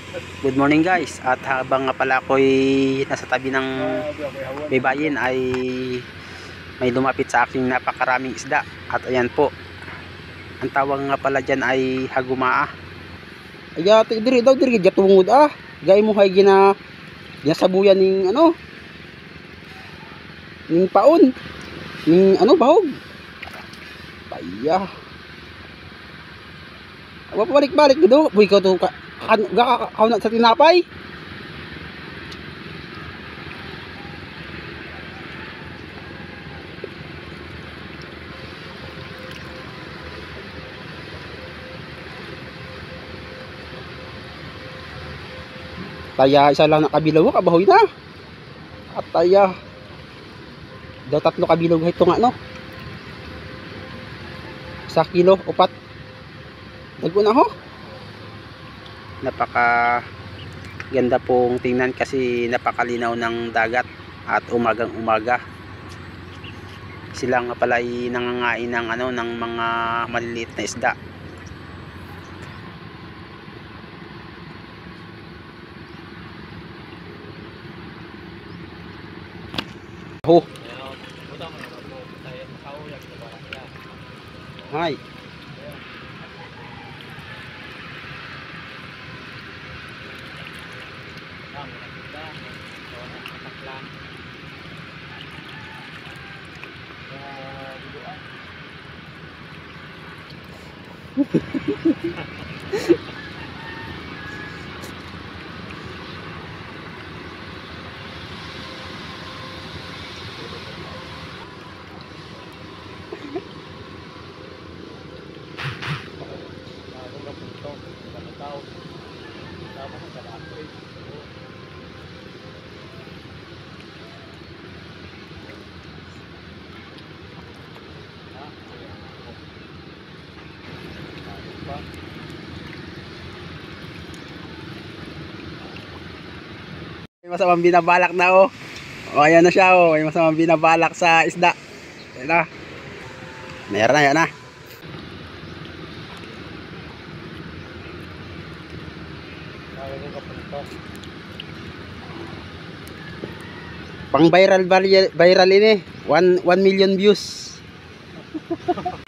Good morning guys. At habang nga pala ako'y nasa tabi ng baybayin ay may lumapit sa aking napakaraming isda. At ayan po, ang tawag nga pala dyan ay hagumaa. Aya, diri daw diri gatungod ah. Gay mo hay ginasabuyan ning ano? Ning paon. Ning ano bahog. Paya. Balik-balik do. Buy ko to gakaw na sa tinapay. Taya isa lang nakabilaw kabahoy na. At taya daw 3 kabilaw ito nga no. 1 kilo upat. Dago na ho. Napaka ganda pong tingnan kasi napakalinaw ng dagat at umagang umaga. Sila nga pala ay nangangain ng ano ng mga maliliit na isda. Oh. Hai. May masamang binabalak na oh. O ayan na siya oh. May masamang binabalak sa isda. Ayan na. Meron na yan na. Pang viral ini. 1 million views.